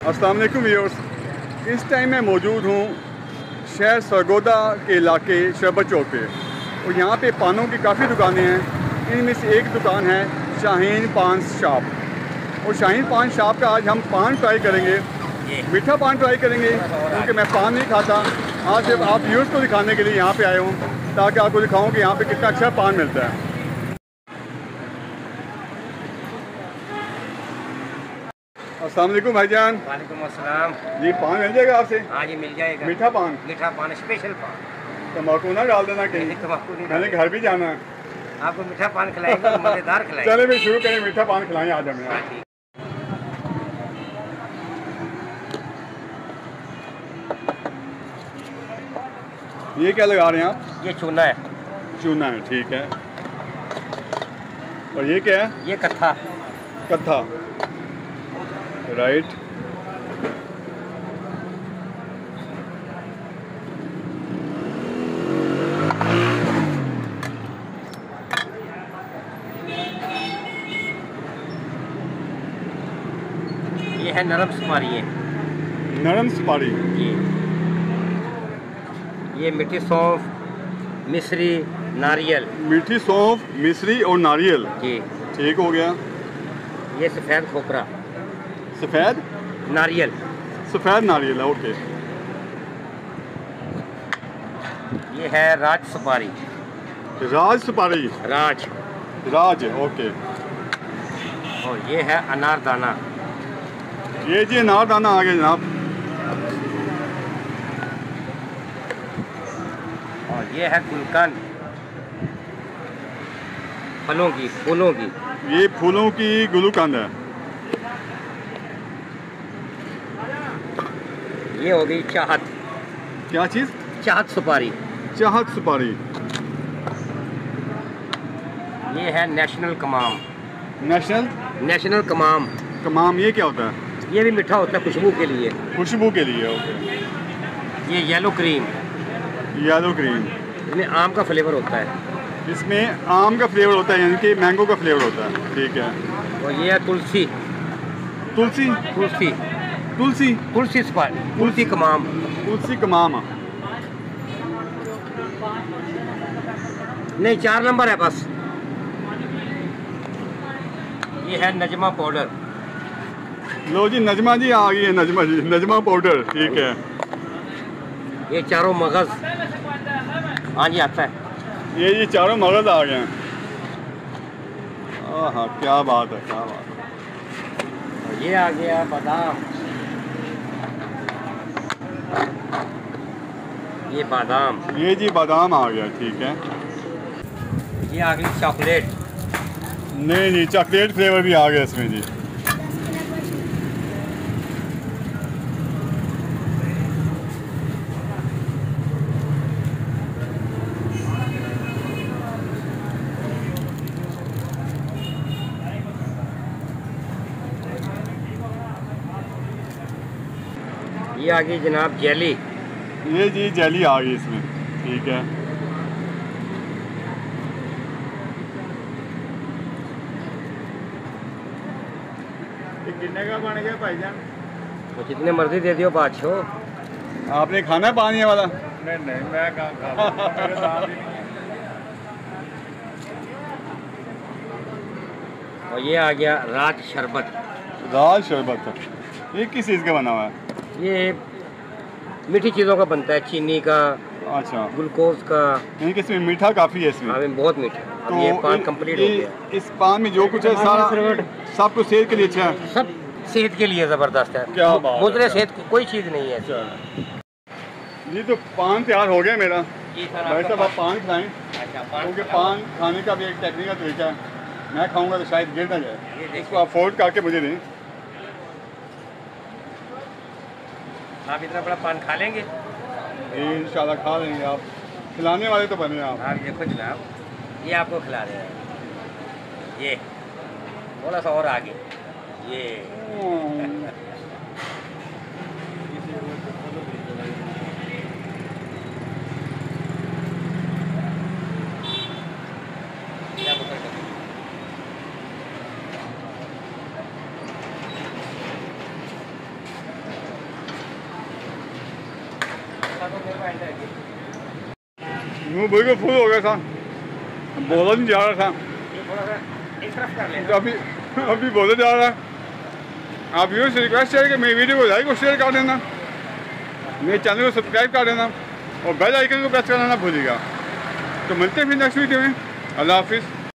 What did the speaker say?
अस्सलाम वालेकुम व्यूअर्स, इस टाइम मैं मौजूद हूँ शहर सरगोदा के इलाके शरबत चौक पे और यहाँ पे पानों की काफ़ी दुकानें हैं। इनमें से एक दुकान है शाहीन पान शॉप और शाहीन पान शॉप का आज हम पान ट्राई करेंगे, मीठा पान ट्राई करेंगे क्योंकि मैं पान नहीं खाता। आज सिर्फ आप व्यूअर्स को दिखाने के लिए यहाँ पे आए हूँ ताकि आपको दिखाऊँ कि यहाँ पे कितना अच्छा पान मिलता है। अस्सलाम वालेकुम भाईजान। वालेकुम अस्सलाम जी, पान मिल जाएगा आपसे? हाँ जी मिल जाएगा। मीठा पान? मीठा पान, स्पेशल पान। तम्बाकू ना डाल देना कहीं? नहीं, तम्बाकू नहीं मैंने घर भी जाना है। आपको मीठा पान खिलाएंगे, मज़ेदार खिलाएंगे। चले भी शुरू करें, मीठा पान खिलाएं आज हमें। हाँ, ठीक। ये क्या लगा रहे हैं आप? ये चूना है। चूना है, ठीक है। और ये क्या है? ये कत्था। कत्था, राइट। ये है नरम सुपारी है। नरम सुपारी। ये मीठी सौंफ, मिश्री, नारियल। मीठी सौंफ, मिश्री और नारियल। जी ठीक हो गया। ये सफ़ेद खोपरा। सफ़ेद नारियल। सफ़ेद नारियल है, ओके। ये है राज सुपारी। राज सुपारी। राज राज, ओके। और ये है अनारदाना। ये जी अनारदाना आ गया जनाब। और ये है गुलकंद, फलों की, फूलों की। ये फूलों की गुलकंद है। ये हो गई चाहत। क्या चीज़? चाहत सुपारी। चाहत सुपारी। ये है नेशनल कमाम। नेशनल कमाम। कमाम, ये क्या होता है? ये भी मीठा होता है, खुशबू के लिए। खुशबू के लिए, ओके। ये येलो क्रीम। Yellow cream. इसमें आम का फ्लेवर होता है। इसमें आम का फ्लेवर होता है, यानी कि मैंगो का फ्लेवर होता है, ठीक है। और ये है तुलसी। तुलसी। तुलसी। तुलसी। तुलसी सुपारी, तुलसी कमाम। तुलसी कमाम। नहीं, 4 नंबर है बस। ये है नजमा पाउडर। लो जी, नजमा जी आ गई है। नजमा जी, नजमा पाउडर, ठीक है। ये चारों मगज। हाँ जी, आता है। ये चारों मगज आ गए हैं। हाँ, क्या बात है, क्या बात है। और ये आ गया बादाम। ये बादाम। ये जी बादाम आ गया, ठीक है। ये आ गई चॉकलेट। नहीं, चॉकलेट फ्लेवर भी आ गया इसमें जी। ये आ गई जनाब जेली। ये जी जेली आ गई इसमें, ठीक है। कितने का बन गया भाईजान? तो जितने मर्जी दे दियो बादशाह। आपने खाना पानी वाला? नहीं, मैं कहाँ खा। और ये आ गया राज शरबत। राज शरबत। ये किस चीज़ का बना हुआ है? ये मीठी चीज़ों का बनता है, चीनी का, अच्छा, ग्लूकोज का। यानी कि इसमें मीठा काफ़ी है इसमें। हमें बहुत मीठा। तो अब ये पान कंप्लीट हो गया। इस पान में जो कुछ है सारा सब कुछ सेहत के लिए अच्छा है। सब सेहत के लिए ज़बरदस्त है। क्या बात है। मुझे सेहत की कोई चीज़ नहीं है। जी, तो पान तैयार हो गया मेरा। जी सर, भाई साहब, आप पान खिलाएं अच्छा, क्योंकि पान खाने का भी एक टेक्निक का तरीका है। मैं खाऊंगा तो शायद गिर ना जाए, ये देखिए। इसको अफोर्ड करके मुझे दें। आप इतना बड़ा पान खा लेंगे? इंशाल्लाह खा लेंगे। आप खिलाने वाले तो बने आप। आप देखो जनाब, ये आपको खिला रहे हैं। ये थोड़ा सा और आगे। ये मुँह बिल्कुल फुल हो गया था, बोला नहीं जा रहा था, एक तरफ कर लेना। अभी बोला जा रहा है। आप व्यूअर्स से रिक्वेस्ट है कि मेरी वीडियो को लाइक और शेयर कर देना, मेरे चैनल को सब्सक्राइब कर देना और बेल आइकन को प्रेस करना ना भूलिएगा। तो मिलते हैं फिर नेक्स्ट वीडियो में। अल्लाह हाफिज़।